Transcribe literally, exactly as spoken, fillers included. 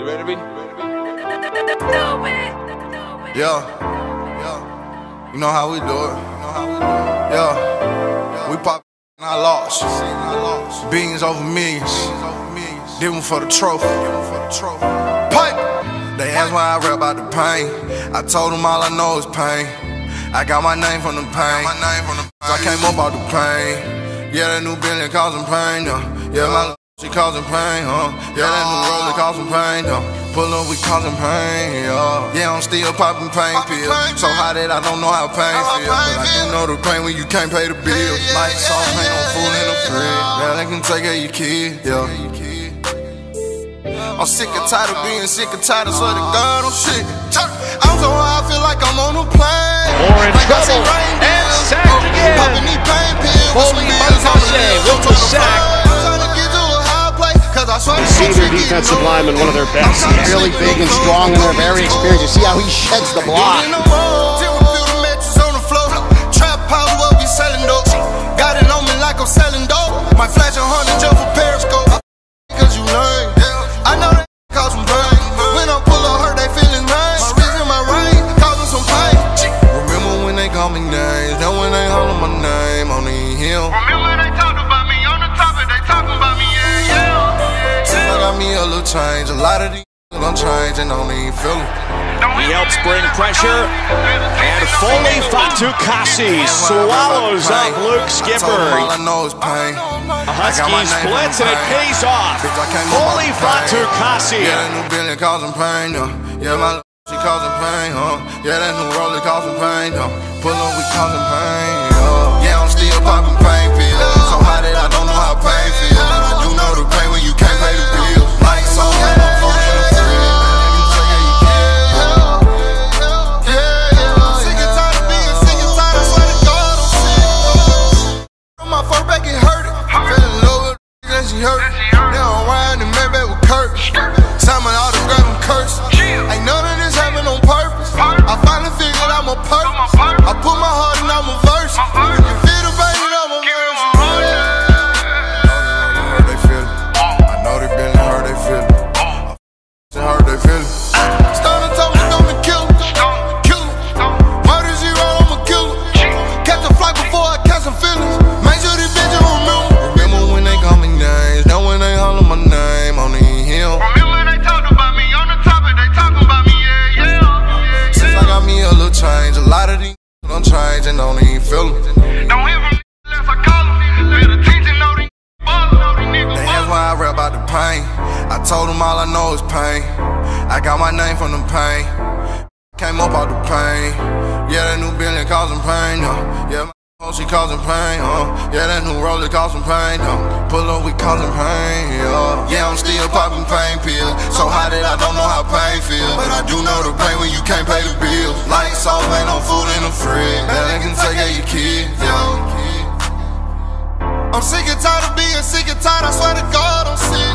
ready? Yeah, yeah. You know how we do it. You know how we do it. Yeah, we pop and I lost. Beans over millions. Did one for the trophy. Pipe. They asked why I rap about the pain. I told them all I know is pain. I got my name from the pain. So I came up out the pain. Yeah, that new Bentley causing pain. Uh. Yeah, my she causing pain. Uh. Yeah, that new Roller causing pain. Uh. Pull up, we causing pain. Uh. Yeah, I'm still popping pain pills. So high that I don't know how pain feels. But I do know the pain when you can't pay the bills. Lights off, ain't no fool in the fridge. Yeah, they can take care of your kid. Yeah. I'm sick and tired of being sick and tired of swear to God I'm shit. I'm so high, I feel like I'm on a plane. More in trouble, and sacked again. Folorunso Fatukasi with the sack. Senior defensive lineman, one of their best. Really big and strong, and they're very experienced. You see how he sheds the block. Got it on me like I'm selling dope. My flash a hundred just for Periscope. Cause you learn. I know that cause some pain. When I pull up hurt, they feeling pain. My wrist and my ring causing some pain. Remember when they call me names? Then when they holler my name on the hill. Remember they talked about me on the topic, they talking about me, yeah, yeah. Since I got me a little change, a lot of these I'm changing, don't even feel it. He helps bring pressure, and Folorunso Fatukasi swallows up Luke Skipper. All I know is pain. A Husky splits and it pays off. Folorunso Fatukasi. Yeah, that new Bentley causing pain. Uh. Yeah, my she causing pain. Uh. Yeah, that new Roller causing pain. Uh. Pull up, we causing pain. Uh. Yeah, I'm still popping pain pills. So high that I don't know how pain feels. But I do know the pain when you can't pay the bills. Lights on, ain't no food in the fridge. She hurt. They don't ride and maybe with Kurt. Sign my autograph and curse. Ain't none of this happen on purpose. I finally figured I'm a purpose. I put my heart in, I'm a verse. You can feel the pain and I'm a verse. They feel it. I know they been hurt, they feel it. I heard they feel it. Started told me I'm the killer. Killer. Murder zero, I'm a killer. Catch a flight before I catch some feelings. Make sure these bitches remember. Remember when they call me names. Now when they holler my name on the hill. Remember they talked about me on the topic, they talking about me, yeah, yeah. Since I got me a little change, a lot of these I'm changing, don't even feel them. Don't hear from unless I call them. Pay attention, know these niggas. They asked why I rap about the pain. I told them all I know is pain. I got my name from the pain. Came up out the pain. Yeah, that new Bentley causing pain. Uh. Yeah, my she causing pain. Uh. Yeah, that new Roller causing pain. Uh. Pull up, we causing pain. Uh. Yeah, I'm still popping pain pills. So high that I don't know how pain feels. But I do know the pain when you can't pay the bills. Lights off, ain't no food in the fridge. Now they can take care of your kids. Yeah. I'm sick and tired of being sick and tired. I swear to God, I'm sick.